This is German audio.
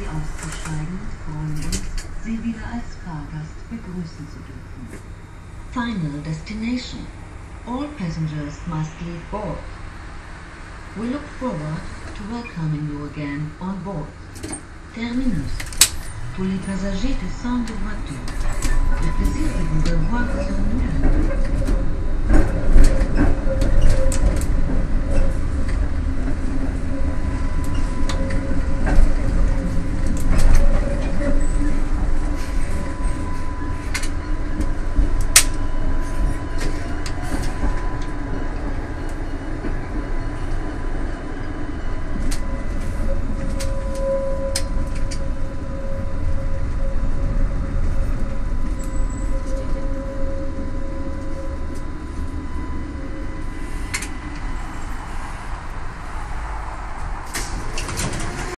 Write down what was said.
Sie auszusteigen und freuen uns, Sie wieder als Fahrgast begrüßen zu dürfen. Final destination. All passengers must leave board. We look forward to welcoming you again on board. Terminus. Pour les passagers descendent de voiture. Le plaisir de vous revoir